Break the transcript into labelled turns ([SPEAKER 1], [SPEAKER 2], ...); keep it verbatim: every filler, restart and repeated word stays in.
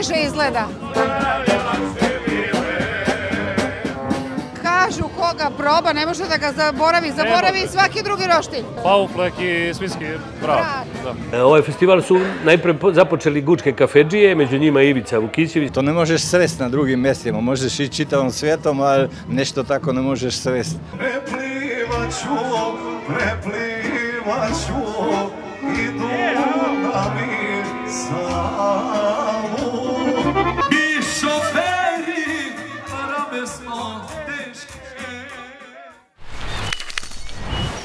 [SPEAKER 1] najbliže izgleda. Kažu koga proba, ne može da ga zaboravi, zaboravi svaki drugi roštilj.
[SPEAKER 2] Pauflek i svinjski vrat.
[SPEAKER 3] Ovaj festival su najpre započeli Gučke kafedžije, među njima Ivica Vukićević.
[SPEAKER 4] To ne možeš sresti na drugim mjestima, možeš i čitavom svijetom, ali nešto tako ne možeš sresti.
[SPEAKER 5] Preplivaću, preplivaću, idu na mi samu.